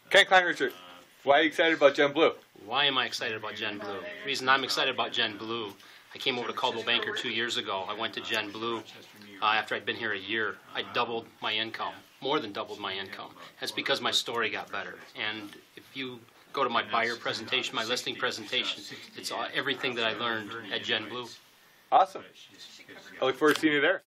Ken Kleinrichert, why are you excited about GenBlue? Why am I excited about GenBlue? The reason I'm excited about GenBlue, I came over to Coldwell Banker 2 years ago. I went to GenBlue after I'd been here a year. I doubled my income, more than doubled my income. That's because my story got better. And if you go to my buyer presentation, my listing presentation, it's everything that I learned at GenBlue. Awesome. I look forward to seeing you there.